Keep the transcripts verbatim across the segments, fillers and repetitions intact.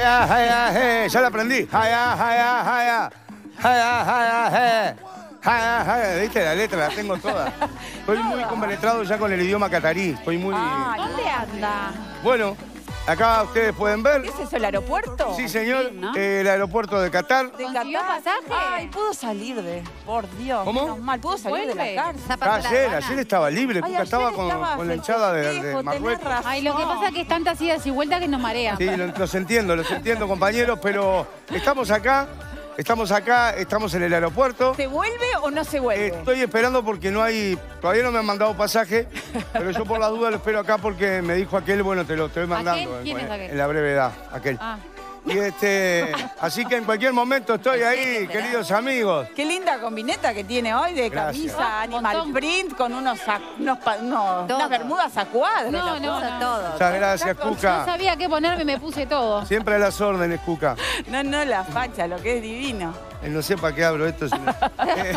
Jaya, jaya, je. Ya la aprendí. Jaya, jaya, jaya. Jaya, jaya, je. Jaya, jaya. ¿Viste? La letra la tengo toda. Estoy muy compenetrado ya con el idioma catarí. Estoy muy... Ah, ¿dónde anda? Bueno, acá ustedes pueden ver. ¿Qué es eso, el aeropuerto? Sí, señor. Sí, ¿no? eh, el aeropuerto de Qatar. ¿De ¿Consiguió Qatar? pasaje? Ay, pudo salir de... Por Dios. ¿Cómo? Menos mal, pudo salir de la cárcel. Ayer, ayer estaba libre. Ay, Cuca estaba ayer con, estaba con la hinchada de, de festejo, tenés Marruecos. razón. Ay, lo que pasa es que es tantas idas y vueltas que nos marea. Sí, lo- los entiendo, los entiendo, compañeros, pero estamos acá, estamos acá, estamos en el aeropuerto. ¿Se vuelve o no se vuelve? Estoy esperando porque no hay, todavía no me han mandado pasaje, pero yo por la duda lo espero acá porque me dijo aquel, bueno, te lo estoy mandando. ¿Quién en, es aquel? en la brevedad, aquel. Ah. Y este, así que en cualquier momento estoy ahí, queridos amigos. Qué linda combineta que tiene hoy de Gracias. camisa animal Montón. print con unos, sa- unos, pa- unos- Todo. unas bermudas a cuadros. No, no, Puso no. todo. Muchas gracias, No Cuca. sabía qué ponerme y me puse todo. Siempre a las órdenes, Cuca. No, no, la facha, lo que es divino. Eh, No sé para qué abro esto. sino- Eh.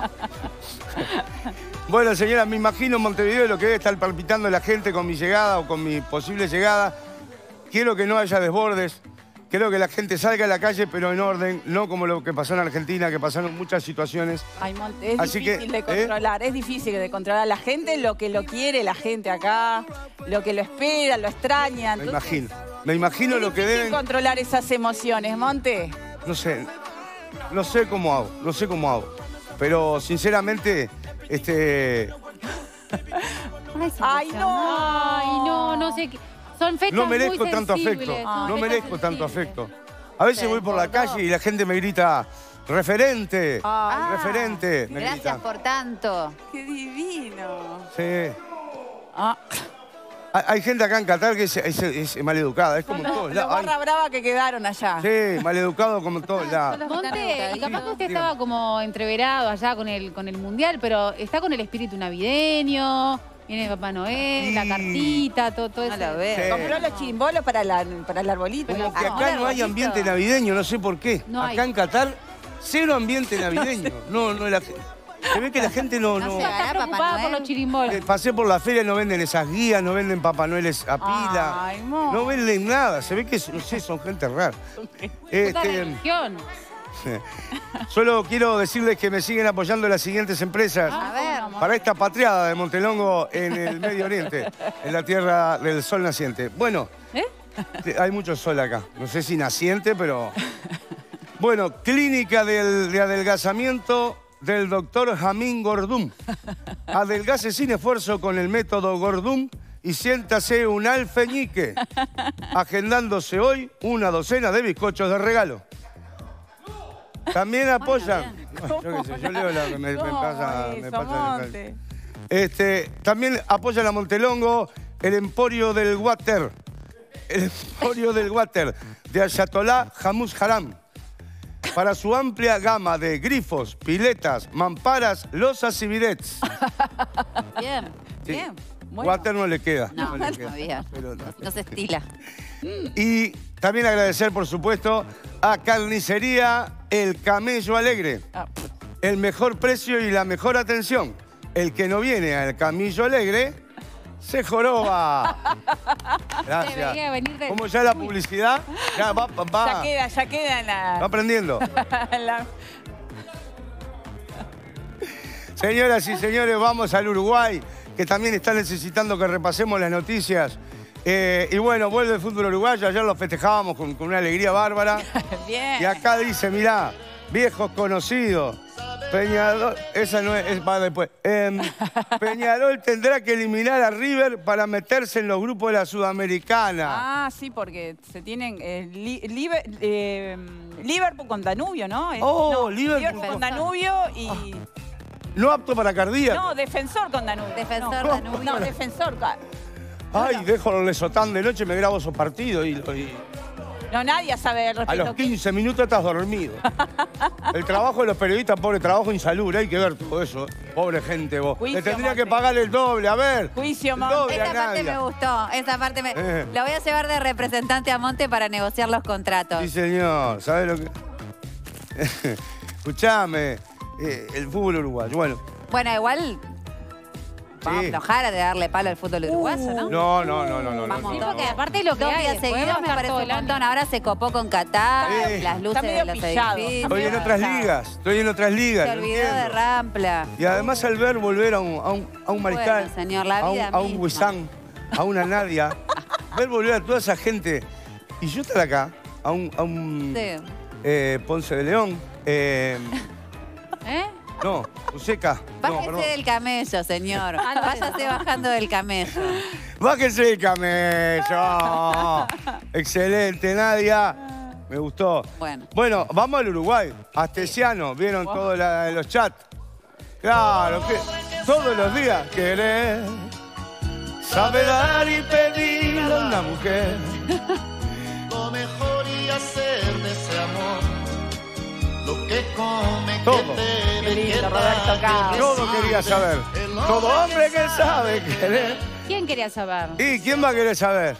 Bueno, señora, me imagino en Montevideo lo que debe estar palpitando la gente con mi llegada o con mi posible llegada. Quiero que no haya desbordes. Quiero que la gente salga a la calle, pero en orden, no como lo que pasó en Argentina, que pasaron muchas situaciones. Ay, Monte, es Así que, difícil de ¿eh? controlar, es difícil de controlar. La gente, lo que lo quiere, la gente acá, lo que lo espera, lo extraña. Me Entonces, imagino. Me imagino es lo que difícil deben... controlar esas emociones, Monte. No sé, no sé cómo hago, no sé cómo hago. Pero sinceramente, este, Ay, no. Ay, no, no sé qué. Son fechas no merezco muy tanto sensibles, afecto. son No fechas merezco tanto sensibles. afecto. A veces Se voy por la desbordó. calle y la gente me grita, referente, Ay, referente. Me Gracias gritan. por tanto. qué divino. Sí. Ah, Hay, hay gente acá en Qatar que es, es, es maleducada, es como en todos los lados. barra brava que quedaron allá. Ay, sí, maleducado como en todos lados. Monte, y capaz que usted Sí, estaba dígame. como entreverado allá con el, con el Mundial, pero está con el espíritu navideño, viene Papá Noel, la Sí. cartita, todo, todo No eso. la veo. Sí. Compró los chirimbolos para, la, para el arbolito. Como ¿no? que Ah, acá no hay ambiente navideño, no sé por qué. No hay. Acá en Qatar, cero ambiente navideño. No, no, la, se ve que la gente no... No no se Está ¿Llegará Papá preocupada por Noel? los chirimbolos. Eh, Pasé por la feria, no venden esas guías, no venden Papá Noeles a pila. Ay, mo. No venden nada. Se ve que, no sé, son gente rara. Esta Este, religión. solo quiero decirles que me siguen apoyando las siguientes empresas A ver. para esta patriada de Montelongo en el Medio Oriente, en la tierra del sol naciente. Bueno, ¿Eh? hay mucho sol acá. No sé si naciente, pero... Bueno, clínica del- de adelgazamiento del doctor Jamín Gordum. Adelgace sin esfuerzo con el método Gordum y siéntase un alfeñique. Agendándose hoy una docena de bizcochos de regalo. También apoyan... No, yo qué sé, yo leo lo que me, me ¿Cómo pasa... me eso, pasa en el- Monte? este, también apoyan a Montelongo el Emporio del Water. El Emporio del Water de Ayatollah Hamuz Haram. Para su amplia gama de grifos, piletas, mamparas, losas y bidets. Bien. Sí. Bien. Bueno. Water no le queda. No, le no, queda. todavía. Pero no. No se estila. Y también agradecer, por supuesto, a Carnicería El Camello Alegre. Ah, El mejor precio y la mejor atención. El que no viene al Camello Alegre se joroba. Gracias. Debería venir de- ¿Cómo ya la publicidad? Ya va, va, va. ya queda, ya queda en Va la... aprendiendo. en la- Señoras y señores, vamos al Uruguay, que también está necesitando que repasemos las noticias. Eh, y bueno, vuelve el fútbol uruguayo. Ayer lo festejábamos con, con una alegría bárbara. Bien. Y acá dice, mirá, viejos conocidos. Peñarol, esa no es, es para después. Em, Peñarol tendrá que eliminar a River para meterse en los grupos de la Sudamericana. Ah, sí, porque se tienen eh, li- Liber- eh, Liverpool con Danubio, ¿no? Es- Oh, no, Liverpool. con Danubio y... No apto para cardíaco. No, defensor con Danubio. Defensor no, Danubio. No, defensor. ca- Ay, dejo el lesotán de noche, me grabo esos partidos y, y No, nadie sabe al a respecto. los quince minutos estás dormido. El trabajo de los periodistas, pobre trabajo insalubre, hay que ver todo eso. Pobre gente vos. Juicio, Le tendría que Monte. pagar el doble, a ver. Juicio, El Monte. doble a Esa parte Nadia. me gustó. Esa parte me... Eh. Lo voy a llevar de representante a Monte para negociar los contratos. Sí, señor. ¿Sabes lo que...? Escuchame, eh, el fútbol uruguayo. Bueno, Bueno, igual Vamos a Sí. aflojar de darle palo al fútbol uruguayo, ¿no? No, no, no, no, no. Vamos no, Sí, no. porque aparte lo que Dos hay, días después seguidos va a me estar parece todo un el año. montón. Ahora se copó con Qatar, Sí. las luces Está de medio los pillado. edificios. Estoy en otras ligas, estoy en otras ligas. Se lo olvidó de entiendo. Rampla. Y además al ver volver a un, a un, a un mariscal, Bueno, señor, la a un, vida a un misma. Huizán, a una Nadia, ver volver a toda esa gente y yo estar acá, a un, a un Sí. eh, Ponce de León, eh, ¿Eh? no, Useca, no, Bájese perdón. del camello, señor. Váyase bajando del camello. Bájese el camello. Excelente, Nadia. Me gustó. Bueno. Bueno, vamos al Uruguay. Astesiano, vieron todos la- los chats. Claro, que todos los días querer. Sabe dar y pedir a una mujer. Lo mejor y hacer de ese amor lo que come, Todo. que Qué bebe, lindo, que Roberto da, que Carlos. Todo quería saber. Todo hombre que sabe querer. ¿Quién quería saber? ¿Y quién va a querer saber?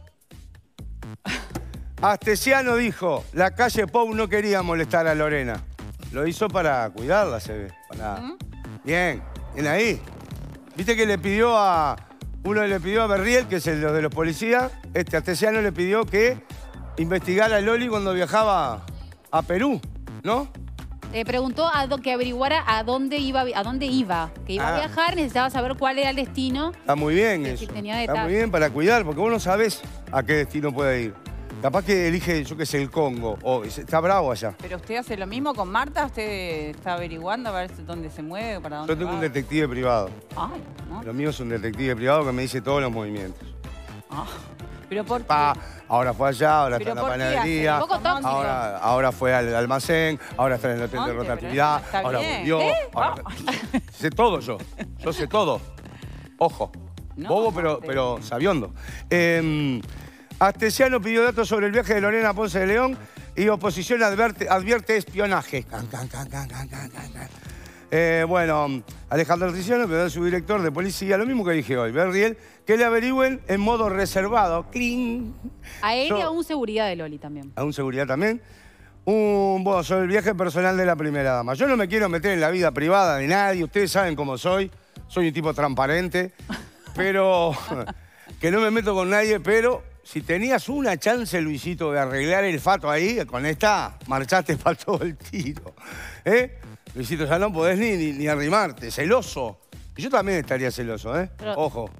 Astesiano dijo, la calle Pou no quería molestar a Lorena. Lo hizo para cuidarla, se ve. Para... Bien, bien ahí. Viste que le pidió a... Uno le pidió a Berriel, que es el de los policías. Este Astesiano le pidió que investigara a Loli cuando viajaba a Perú, ¿no? Le preguntó a do- que averiguara a dónde iba, a dónde iba. Que iba Ah. a viajar, necesitaba saber cuál era el destino. Está muy bien Sí, eso. sí, tenía Está muy detalles. bien para cuidar, porque vos no sabés a qué destino puede ir. Capaz que elige, yo qué sé, el Congo. O está bravo allá. Pero usted hace lo mismo con Marta, usted está averiguando a ver dónde se mueve, para dónde Yo tengo va. un detective privado. Ay, ¿no? Lo mío es un detective privado que me dice todos los movimientos. Ah, pero por qué? Pa, ahora fue allá, ahora está ¿Pero en la por qué panadería. hace? Un poco tóxico. Ahora, ahora fue al almacén, ahora está en el hotel de Monte, rotatividad, pero está ahora bien. volvió. ¿Eh? ahora- Ah. Sé todo yo. Yo sé todo. Ojo. No, Bobo, pero, Monte. pero sabiondo. Eh, Astesiano pidió datos sobre el viaje de Lorena Ponce de León y oposición advierte, advierte espionaje. Can, can, can, can, can, can, can, can. Eh, bueno, Alejandro Triciano pidió a su director de policía, lo mismo que dije hoy, Berriel, que le averigüen en modo reservado. ¡Cling! A él y Yo- a un seguridad de Loli también. a un seguridad también. Un, bueno, sobre el viaje personal de la primera dama. Yo no me quiero meter en la vida privada de nadie, ustedes saben cómo soy, soy un tipo transparente, pero que no me meto con nadie, pero si tenías una chance, Luisito, de arreglar el fato ahí, con esta marchaste para todo el tiro. ¿Eh? Luisito, ya no podés ni, ni, ni arrimarte, celoso. Y yo también estaría celoso, ¿eh? Pero- Ojo.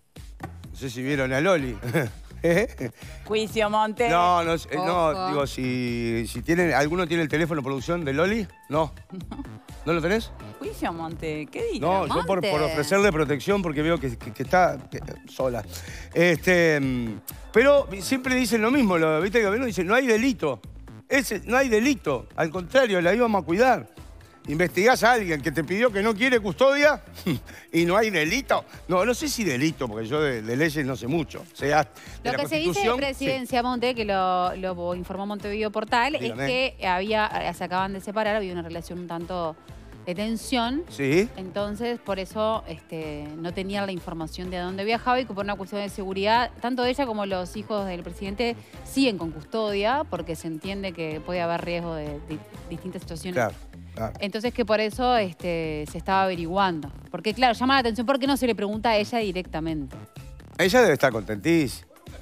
No sé si vieron a Loli. ¿Eh? Juicio, Monte. No, no, eh, no, Ojo. digo, si, si tienen, ¿alguno tiene el teléfono de producción de Loli? No. ¿No lo tenés? Juicio, Monte. ¿Qué dice? No, yo por, Monte. por ofrecerle protección porque veo que, que- que está que- sola. Este, mm, pero siempre dicen lo mismo, lo, viste que el gobierno dice, no hay delito. Ese, no hay delito. Al contrario, la íbamos a cuidar. Investigás a alguien que te pidió que no quiere custodia y no hay delito. No, no sé si delito, porque yo de, de leyes no sé mucho. O sea, de Lo la que se dice de Constitución, Presidencia Monte, que lo, lo informó Montevideo Portal, Dígame. es que había, se acaban de separar, había una relación un tanto de tensión. Sí. Sí. Entonces, por eso este, no tenían la información de a dónde viajaba y que por una cuestión de seguridad, tanto ella como los hijos del presidente siguen con custodia porque se entiende que puede haber riesgo de, de distintas situaciones. Claro, claro. Entonces que por eso este, se estaba averiguando. Porque claro, llama la atención porque no se le pregunta a ella directamente. Ella debe estar contentísima.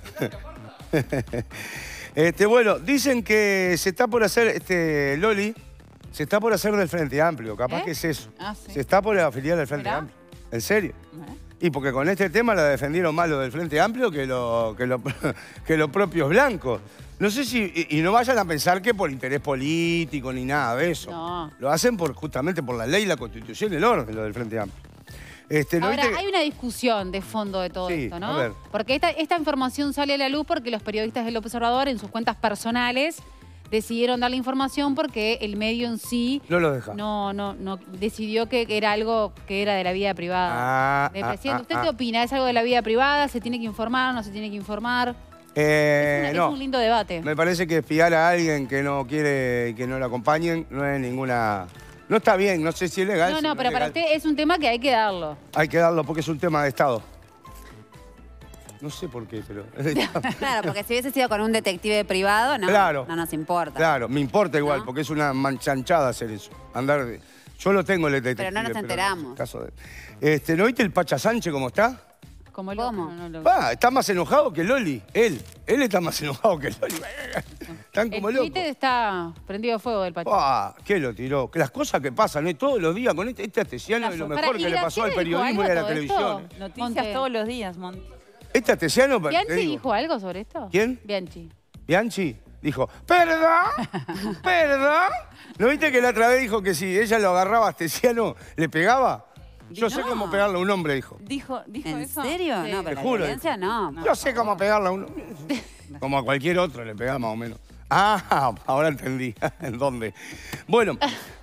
Este, bueno, dicen que se está por hacer, este, Loli, se está por hacer del Frente Amplio. Capaz ¿Eh? que es eso. Ah, sí. Se está por afiliar al Frente Mirá. Amplio. ¿En serio? ¿Eh? Y porque con este tema la defendieron más los del Frente Amplio que, lo, que, lo- que los propios blancos. No sé si... Y, y no vayan a pensar que por interés político ni nada de eso. No. Lo hacen por, justamente por la ley, la Constitución y el orden, lo del Frente Amplio. Este, ¿no Ahora, viste que- hay una discusión de fondo de todo Sí, esto, a ¿no? ver. Porque esta, esta información sale a la luz porque los periodistas del Observador en sus cuentas personales decidieron dar la información porque el medio en sí No lo deja. no, no, no decidió que era algo que era de la vida privada. Ah, del ah, presidente. ah, ¿Usted ah. qué opina? ¿Es algo de la vida privada? ¿Se tiene que informar? ¿No se tiene que informar? Eh, es, una- no. es un lindo debate. Me parece que espiar a alguien que no quiere que no lo acompañen no es ninguna... No está bien, no sé si es legal. No, si no, es pero para legal. usted es un tema que hay que darlo. Hay que darlo porque es un tema de Estado. No sé por qué, pero... Claro, porque si hubiese sido con un detective privado, no, Claro. no nos importa. Claro, me importa igual, ¿No? porque es una manchanchada hacer eso. Andar de, Yo lo tengo el detective. Pero no nos enteramos. No, caso de... este, ¿No viste el Pacha Sánchez cómo está? Como el ¿Cómo? otro, no lo- Va, está más enojado que Loli. Él. Él está más enojado que Loli. Están como El locos. Twitter está prendido a fuego del Pacha. Ah, ¿qué lo tiró? Que las cosas que pasan, ¿eh? Todos los días con este, este Astesiano es lo Pará, mejor ¿y que le pasó al Graciela dijo periodismo y a algo la todo televisión. esto? ¿eh? Noticias Monte. todos los días, Monte. Este Astesiano, te ¿Bianchi digo, dijo algo sobre esto? ¿Quién? Bianchi. Bianchi dijo, ¿verdad? ¿Verdad? ¿No viste que la otra vez dijo que si ella lo agarraba a Astesiano, le pegaba? Yo sé No. cómo pegarle a un hombre, dijo. ¿Dijo, dijo ¿En eso? serio? Sí. No, Te pero la juro. violencia no. Yo sé cómo pegarle a un hombre. Como a cualquier otro le pegaba más o menos. Ah, ahora entendí. ¿En dónde? Bueno.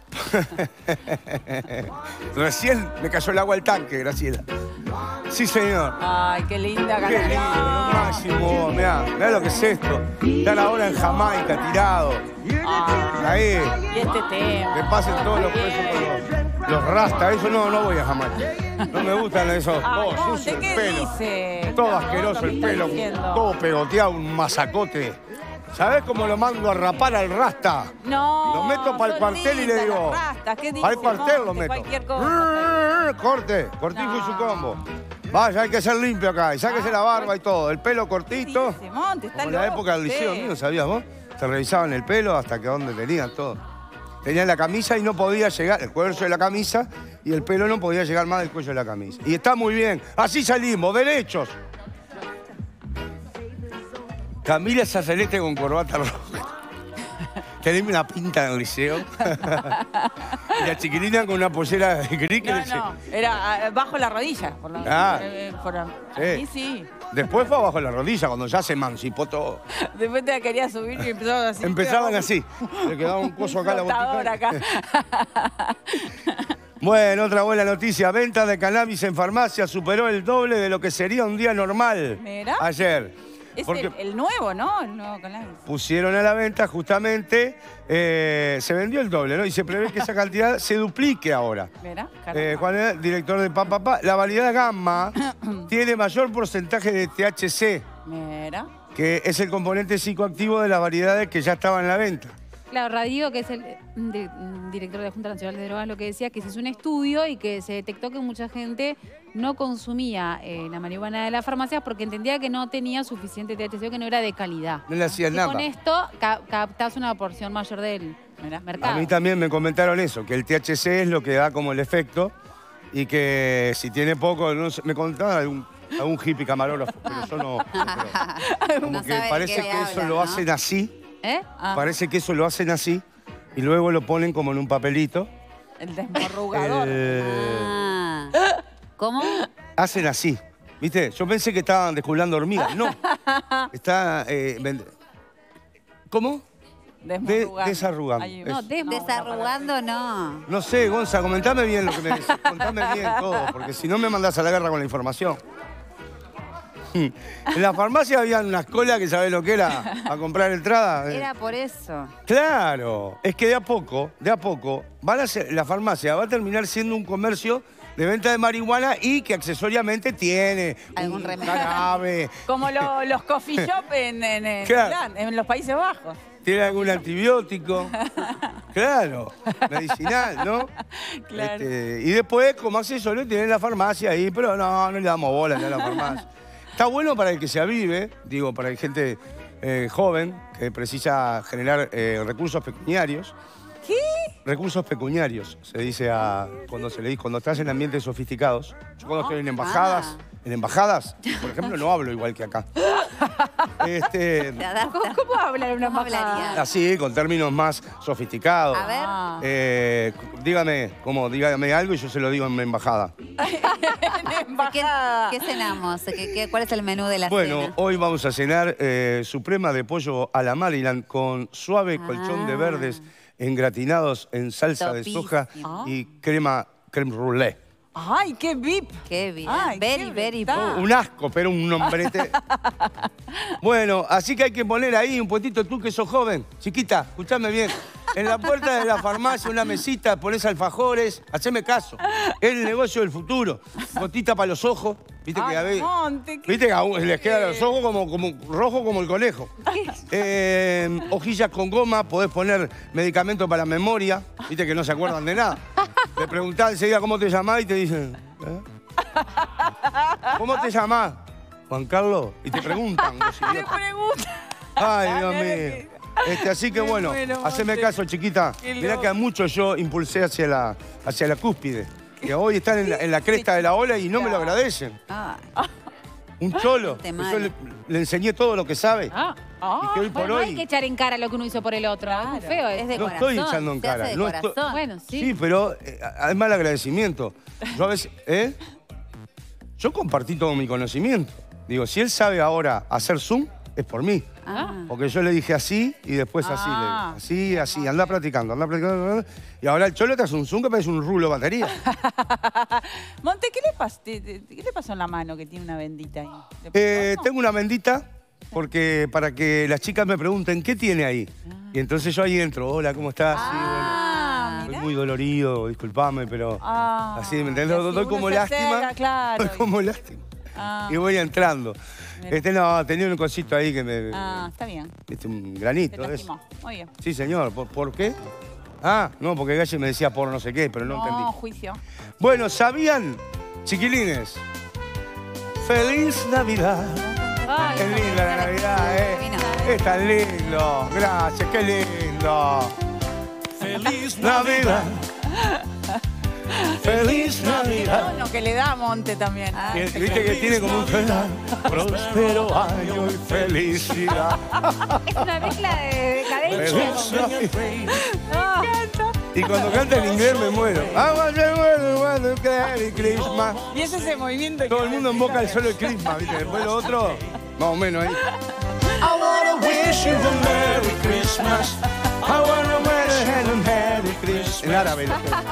Recién me cayó el agua al tanque, Graciela. Sí, señor. Ay, qué linda Qué lindo, lo canción. máximo. Mirá, mirá lo que es esto. Estar ahora en Jamaica, tirado. Ahí. Y este tema. Que pasen todos los presos con los, los rastas. Eso no, no voy a Jamaica. No me gustan esos. Ay, Todo Monte, sucio el ¿qué pelo. dice? Todo No, asqueroso ¿qué el está pelo. diciendo? Todo pegoteado, un masacote. ¿Sabés cómo lo mando a rapar al rasta? No. Lo meto para el son cuartel y le lindas digo. las rastas. ¿Qué Para el dice, cuartel lo Monte? meto. Cualquier cosa. Corte, cortijo y su No. combo. Vaya, hay que ser limpio acá. Y sáquese la barba y todo. El pelo cortito. Dice, Monte, está Como en la loco época del liceo usted. mío, ¿sabías vos? Te revisaban el pelo hasta que dónde tenían todo. Tenían la camisa y no podía llegar, el cuello de la camisa, y el pelo no podía llegar más del cuello de la camisa. Y está muy bien. Así salimos, derechos. Camila esa celeste con corbata roja. Teneme una pinta en el liceo. Y la chiquilina con una pollera gris que No, le- no, era ah, bajo la rodilla. Por la, Ah. eh, eh, por la- Sí. Sí, sí. Después fue abajo de la rodilla, cuando ya se emancipó todo. Después te la quería subir y empezaban así. Empezaban así. Le quedaba un coso acá a la Flotador botica. acá. Bueno, otra buena noticia. Venta de cannabis en farmacia superó el doble de lo que sería un día normal. Mirá. Ayer. Es Porque el, el nuevo, ¿no? El nuevo cannabis. pusieron a la venta justamente, eh, se vendió el doble, ¿no? Y se prevé que esa cantidad se duplique ahora. Mirá, Eh, caramba. Juan, eh, director de Papá Papá, la variedad gamma tiene mayor porcentaje de T H C, Mira. que es el componente psicoactivo de las variedades que ya estaban en la venta. Claro, Radío, que es el eh, di- director de la Junta Nacional de Drogas, lo que decía que se hizo un estudio y que se detectó que mucha gente no consumía eh, la marihuana de las farmacias porque entendía que no tenía suficiente T H C o que no era de calidad. No le hacían Y nada. con esto ca- captás una porción mayor del Mirá. mercado. A mí también me comentaron eso, que el T H C es lo que da como el efecto y que si tiene poco, no sé, me contaban algún, algún hippie camarógrafo, pero yo no. pero como No que sabe de parece qué que le eso hablan, lo ¿no? hacen así, ¿Eh? Ah, parece que eso lo hacen así y luego lo ponen como en un papelito. el desmorrugador. Eh, Ah. ¿Cómo? hacen así, ¿viste? Yo pensé que estaban descubrando hormigas, no. Está... eh, vend- ¿Cómo? Desmorrugando. desarrugando. Ahí- No, Eso. des- Desarrugando no. No sé, Gonza, comentame bien lo que me decís. Contame bien todo, porque si no me mandás a la guerra con la información. En la farmacia había unas colas que sabés lo que era a comprar entrada. Era por eso. Claro, es que de a poco, de a poco, van a ser, la farmacia va a terminar siendo un comercio de venta de marihuana y que accesoriamente tiene Algún un remedio. jarabe, Como lo- los coffee shop en, en, en Claro. Milán, en los Países Bajos. tiene algún antibiótico. Claro, medicinal, ¿no? Claro. Este, y después, como accesorio, lo tienen en la farmacia ahí, pero no, no le damos bola ya a la farmacia. Está bueno para el que se avive, digo, para la gente eh, joven que precisa generar eh, recursos pecuniarios. ¿Qué? Recursos pecuniarios, se dice a, cuando se le dice, cuando estás en ambientes sofisticados. Yo cuando estoy en embajadas, Ah. en embajadas, por ejemplo, no hablo igual que acá. Este, Te adapta. ¿Cómo, cómo hablar una ¿Cómo embajada? hablaría? así, con términos más sofisticados. A ver. Ah. Eh, dígame, como, dígame algo y yo se lo digo en mi embajada. En ¿Qué, embajada. qué cenamos? ¿Qué, qué- cuál es el menú de la Bueno, cena? hoy vamos a cenar eh, suprema de pollo a la Maryland con suave colchón de Ah. verdes engratinados en salsa de soja Topísimo. y crema creme brulee. Ay, qué vip. Qué bien. Ay, very, qué very verdad. good. Un asco, pero un nombrete. Bueno, así que hay que poner ahí un puestito, tú que sos joven, chiquita, escuchame bien. En la puerta de la farmacia, una mesita, pones alfajores, haceme caso. Es el negocio del futuro. Gotita para los ojos, Viste Ay, que a veces... Monte, ¿qué Viste que a uno les quedan los ojos como, como rojo como el conejo. Eh, hojillas con goma, podés poner medicamento para la memoria. Viste que no se acuerdan de nada. Le preguntás enseguida cómo te llamás y te dicen... ¿eh? ¿Cómo te llamás? Juan Carlos. Y te preguntan. Los Me idiotas. pregunta. Ay, Dios mío. Este, así que Me bueno, muero, haceme Monte. caso, chiquita. Qué Mirá loco. que a muchos yo impulsé hacia la, hacia la cúspide. Que hoy están en la, en la cresta de la ola y no me lo agradecen. Ay, Un cholo. Gente que mala. yo le, le enseñé todo lo que sabe. Ah, Y que hoy por bueno, no hay hoy... que echar en cara lo que uno hizo por el otro. Es muy feo es eso. de No corazón. estoy echando en se cara, hace de no estoy- corazón. Bueno, sí. Sí, pero eh, además el agradecimiento. Yo a veces... ¿Eh? Yo compartí todo mi conocimiento. Digo, si él sabe ahora hacer Zoom, es por mí. Ah. Porque yo le dije así y después así. Ah. Le, así, así. Anda practicando, anda practicando. Y ahora el cholo te hace un Zoom que parece un rulo de batería. Monte, ¿qué le, pas- te- te- ¿qué le pasó en la mano que tiene una bendita ahí? ¿Le pasó Eh, algo? tengo una bendita porque para que las chicas me pregunten qué tiene ahí. Y entonces yo ahí entro. Hola, ¿cómo estás? Sí, bueno. Ah, Estoy mirá. muy dolorido, disculpame, pero... Ah, así, ¿me entendés? y así Doy uno como se lástima. acerca, claro. Doy como lástima. Ah, Y voy entrando. Mira. Este no, tenía un cosito ahí que me... ah, está bien. Este, un Te granito. ¿ves? lastimó. Muy bien. Sí, señor. ¿Por, por qué? Ah, no, porque Galle me decía por no sé qué, pero no, No, entendí. juicio. Bueno, ¿sabían, chiquilines? ¡Feliz Navidad! Ay, Es linda la Navidad, ¿eh? Es tan lindo. Gracias, qué lindo. ¡Feliz Navidad! ¡Feliz Navidad! Tono que le da a Monte también. Ah, Y- Viste que tiene como un feliz, próspero año y felicidad. es una mezcla de decadencia. Feliz Navidad. Y cuando canta en inglés me muero. I want to world, want to carry Christmas. Y ese es el movimiento que Todo el mundo invoca el solo el Christmas, ¿viste? Después lo otro, más o menos ahí. I wanna wish you a Merry Christmas. I wanna wish you a Merry Christmas. En árabe. lo que-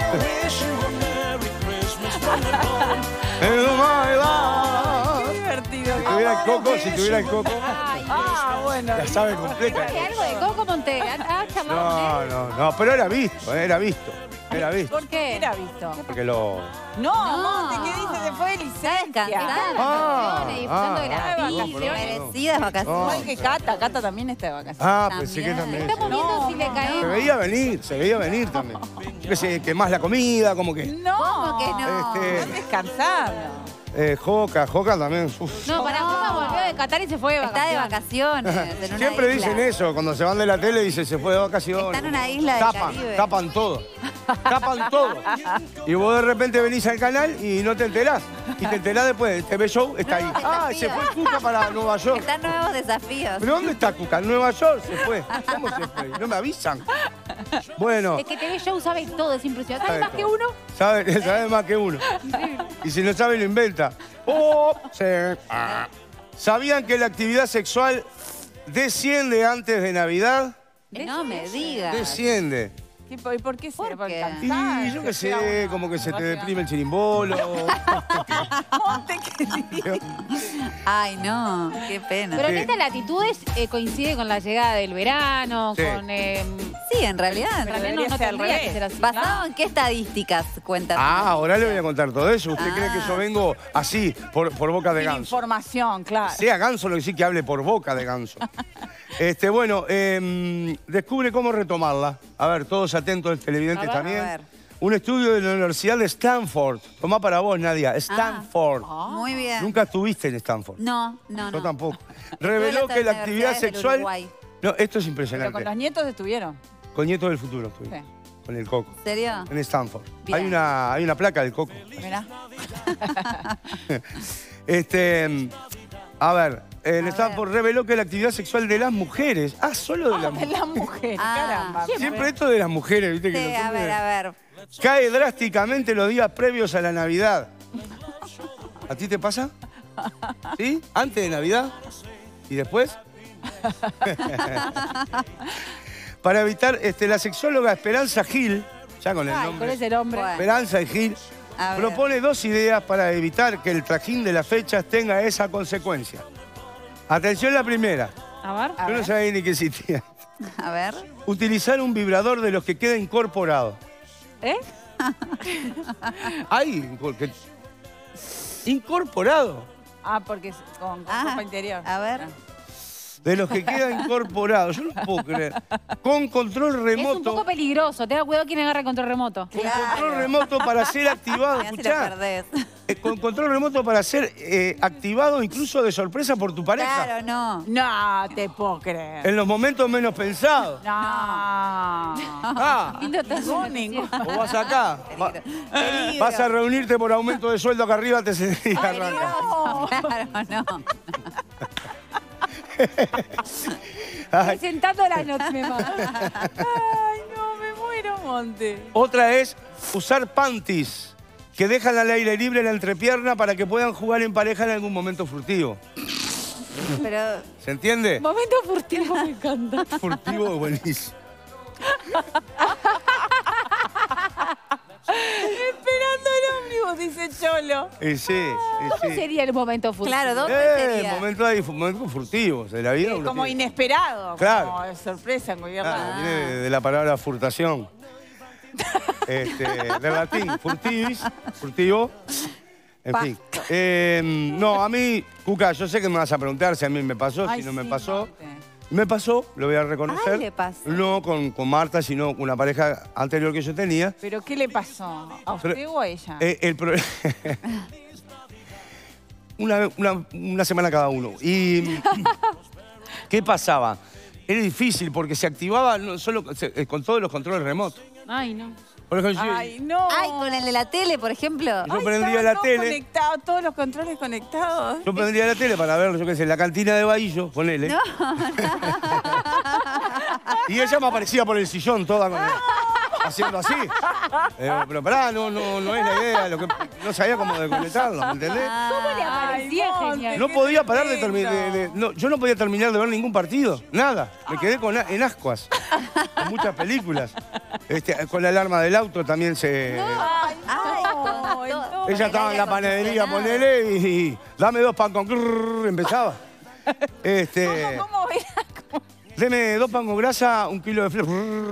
Oh my God. Qué divertido. Si tuviera el coco, si tuviera el coco, Ah, bueno. la sabe completa. ¿Hay algo de Coco Monte? ¿Ha ha charlado con No, él? no, no, pero era visto, eh, era visto. Era visto. ¿Por qué era visto? Porque lo... No, No. Monte, ¿qué dice? Se fue de Está licencia. descansando. Ah, Vacaciones, disfrutando de ah, la ah, vida. no, Merecidas vacaciones. Igual que Cata. Cata también está de vacaciones. Ah, pensé que También. también. Estamos viendo No, si le no, Se caemos. veía venir, se veía venir también. Yo qué sé, que más la comida, como que... No. ¿Cómo que no? Este, Estás descansando. Eh, Joca, Joca también. Uf. No, para Coca volvió de Qatar y se fue de Está de vacaciones. vacaciones. en una Siempre isla. dicen eso, cuando se van de la tele dicen se fue de vacaciones. Está en una isla del tapan, Caribe. Tapan todo, tapan todo. Y vos de repente venís al canal y no te enterás. Y te enterás después, el T V Show está ahí. Nuevos Ah, se desafíos. fue Cuca para Nueva York. Están nuevos desafíos. ¿Pero dónde está Cuca? En Nueva York se fue. ¿Cómo se fue? No me avisan. Bueno, Es que T V Show sabe todo, es impresionante. ¿Sabe Sabe más que todo. uno? sabe, sabe más que uno. Y si no sabe, lo inventa. Oh, sí. Ah. ¿Sabían que la actividad sexual desciende antes de Navidad? No me digas. Desciende. ¿Qué, por- ¿Y por qué será? ¿Por ¿Por qué? el Y cansancio? yo qué Será sé, una- como que se te una- deprime el chirimbolo. Monte, ¿qué dice? Ay, no. Qué pena. Pero en Sí. estas latitudes eh, coincide con la llegada del verano, Sí. con... eh, Sí, en realidad. Pero también no, debería no ser al tendría que revés. ser así. ¿Basado en qué estadísticas cuentan? Ah, ahora le voy a contar todo eso. ¿Usted Ah. cree que yo vengo así, por, por boca de Sin ganso? información, claro. Sea ganso, lo que sí que hable por boca de ganso. Este, bueno, em, descubre cómo retomarla. A ver, todos atentos, televidentes A ver, también. a ver. Un estudio de la Universidad de Stanford. Tomá para vos, Nadia. Stanford. Muy bien. Nunca estuviste en Stanford. No, no, Yo no. tampoco. Estuve Reveló en las que la actividad universidades del sexual... Uruguay. No, esto es Pero impresionante. con los nietos estuvieron. Con Nieto del Futuro estuve. Sí. Con el Coco. ¿En serio? En Stanford. Bien. Hay una, hay una placa del Coco. Mirá. Este, a ver, en A Stanford reveló que la actividad sexual de las mujeres. Ah, solo de las De mujeres. las mujeres, Ah. caramba. Siempre esto de las mujeres, ¿viste? Que Sí, los a hombres- ver, a ver. Cae drásticamente los días previos a la Navidad. ¿A ti te pasa? ¿Sí? ¿Antes de Navidad? ¿Y después? Para evitar, este, la sexóloga Esperanza Gil, ya con el Ay, nombre. con ese nombre. Bueno. Esperanza y Gil A ver. propone dos ideas para evitar que el trajín de las fechas tenga esa consecuencia. Atención la primera. A ver. A Yo no ver. sabía ni que existía. A ver. Utilizar un vibrador de los que queda incorporado. ¿Eh? Hay, porque Incorporado. Ah, porque es con, con Ah, ropa interior. a ver. De los que queda incorporado. Yo no puedo creer. Con control Es un remoto. poco peligroso. Tenga cuidado quien agarra el control remoto. Con control remoto para ser activado. Ya se lo Escuchá. perdés. Eh, con control remoto para ser eh, activado incluso de sorpresa por tu pareja. Claro, no. No, te puedo creer. En los momentos menos pensados. No. Ah, Lindo tazo de Ningún. o vas acá. va- Peligro. vas a reunirte por aumento de sueldo acá arriba, te se- y arranca. No. Claro, no. Ay, Presentando las notas, me mata. Ay, no, me muero, Monte. otra es usar panties que dejan al aire libre la entrepierna para que puedan jugar en pareja en algún momento furtivo. Pero ¿Se entiende? Momento furtivo me encanta. Furtivo es buenísimo. Esperando el ómnibus, dice Cholo. Y sí, y ¿Cómo sí. sería el momento furtivo? claro, ¿dónde Eh, sería? momento ahí, momento furtivos de la vida. Eh, uno como tiene- inesperado. Claro. Como de sorpresa en cualquier Claro, lado. viene de, de la palabra furtación. Este, del latín, furtivis, furtivo. En fin. Eh, no, a mí, Cuca, yo sé que me vas a preguntar si a mí me pasó, Ay, si no me sí, pasó. Monte. Me pasó, lo voy a reconocer. Ay, le pasó. No con, con Marta, sino con una pareja anterior que yo tenía. ¿Pero qué le pasó? ¿A usted Pero- o a ella? Eh, el pro- una, una, una semana cada uno. ¿Y qué pasaba? Era difícil porque se activaba no solo se- eh, con todos los controles remotos. Ay, no. Por ejemplo, yo- Ay, no. Ay, con el de la tele, por ejemplo. Yo Ay, prendía estaban la todos tele. conectados, todos los controles conectados. Yo prendía la tele para ver, yo qué sé, la cantina de Bahillo, ponele. Y ella me aparecía por el sillón toda con haciendo así. Eh, pero pará, no, no, no es la idea. Lo que, no sabía cómo desconectarlo, ¿me entendés? ¿Cómo le aparecía? Monte, Genial. No qué podía parar de tremendo. terminar. No, yo no podía terminar de ver ningún partido, nada. Me quedé con, a- en ascuas. Con muchas películas. Este, con la alarma del auto también se. Ay, Ay, no, con en todo. todo. Ella estaba en la panadería, ponele, y, y dame dos pan con grrr, empezaba. Este, ¿Cómo, cómo era? deme dos pan con grasa, un kilo de fle.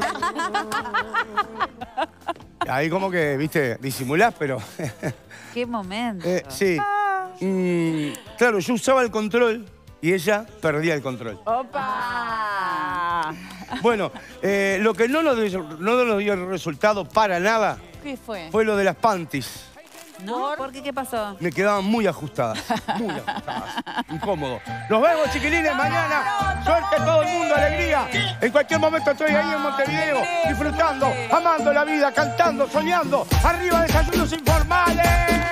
Ahí como que, viste, disimulás, pero. Qué momento. eh, sí. Mm, claro, yo usaba el control y ella perdía el control. ¡Opa! Bueno, eh, lo que no nos, dio, no nos dio resultado para nada ¿Qué fue? fue lo de las panties. ¿No? ¿Por qué? ¿Qué pasó? Me quedaban muy ajustadas, muy ajustadas. Incómodo. Nos vemos, chiquilines, mañana. Suerte a todo el mundo, alegría. En cualquier momento estoy ahí en Montevideo, disfrutando, amando la vida, cantando, soñando. Arriba, desayunos informales.